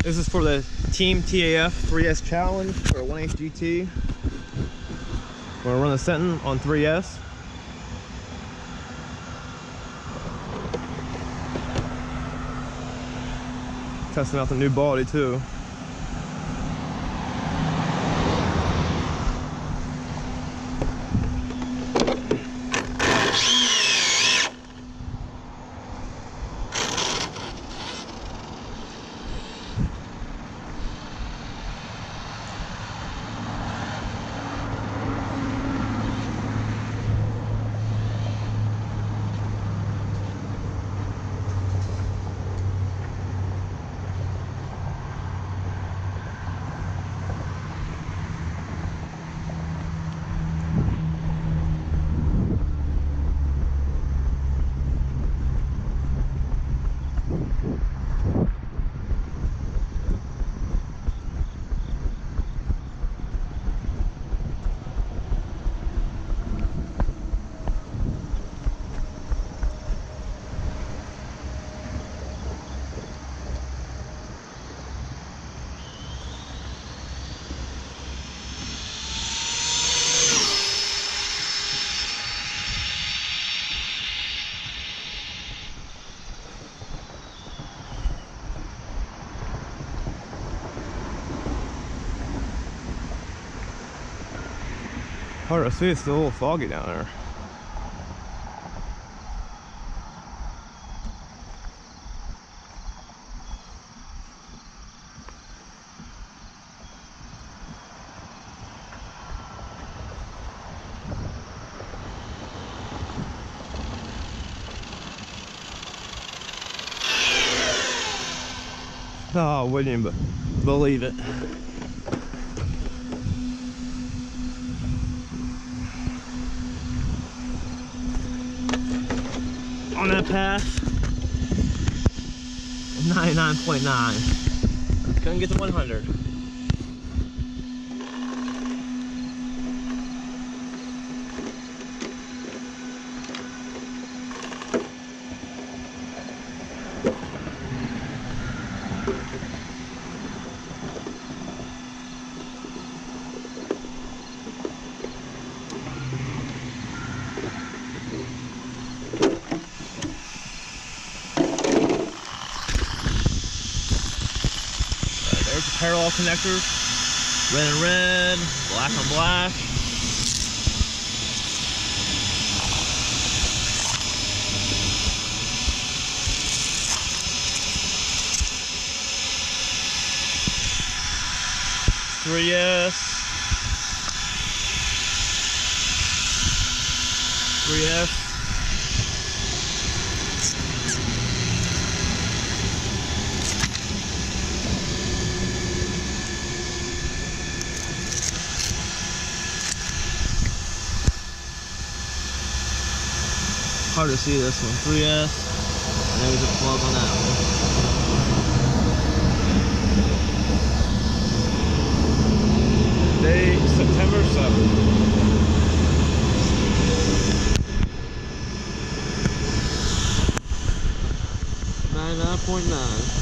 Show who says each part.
Speaker 1: This is for the Team TAF 3S Challenge for a 1H GT. We're gonna run the Senton on 3S. Testing out the new body too. Hard to see, it's still a little foggy down there. Oh, I wouldn't even believe it. On that pass, 99.9. Couldn't get to 100. There's the parallel connectors, red and red, black on black. Three S. Hard to see this one, 3S, and there's a plug on that one. Day, September 7th. 99.9.